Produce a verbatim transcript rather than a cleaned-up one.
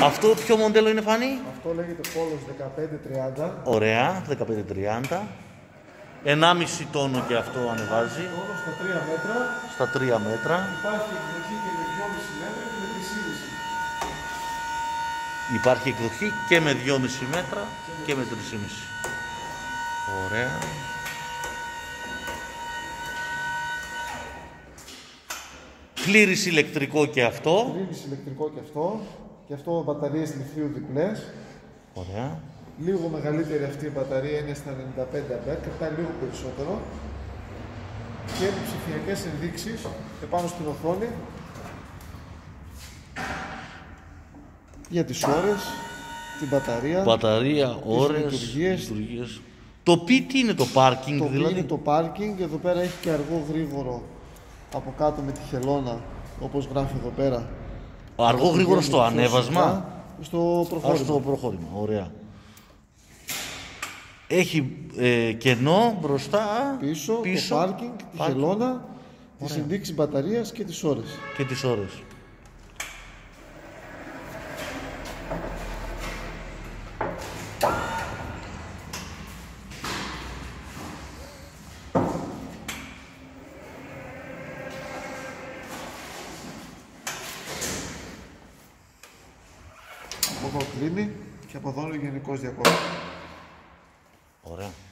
Αυτό ποιο μοντέλο είναι, Φάνη? Αυτό λέγεται Πόλος δεκαπέντε τριάντα. Ωραία, δεκαπέντε τριάντα. ενάμιση τόνο και αυτό ανεβάζει. Τόνο στα τρία μέτρα. Στα τρία μέτρα. Υπάρχει εκδοχή και με δυόμισι μέτρα και με τρία κόμμα πέντε. Υπάρχει εκδοχή και με δυόμισι μέτρα και με τρία κόμμα πέντε. Ωραία. Πλήρης ηλεκτρικό και αυτό. Πλήρης ηλεκτρικό και αυτό. Και αυτό μπαταρίες λιθίου διπλές. Ωραία. Λίγο μεγαλύτερη αυτή η μπαταρία είναι στα ενενήντα πέντε αμπέρ, κρατάει λίγο περισσότερο. Και με ψηφιακές ενδείξεις επάνω στην οθόνη για τις ώρες, την μπαταρία, Μπαταρία, ώρες, λειτουργίες. λειτουργίες. Το πι τι είναι το parking, Το δηλαδή. είναι το πάρκινγκ, εδώ πέρα έχει και αργό γρήγορο από κάτω με τη χελώνα, όπως γράφει εδώ πέρα. Αργό γρήγορο στο Πιο ανέβασμα. σωστά, στο προχώρημα. Α, στο προχώρημα, ωραία. Έχει ε, κενό μπροστά, Πίσω, πίσω το πάρκινγκ, τη χελώνα, τις ενδείξεις μπαταρίας και τις ώρες. και τις ώρες. Από εδώ κλείνει και από εδώ είναι ο γενικός διακόπτης. Ωραία.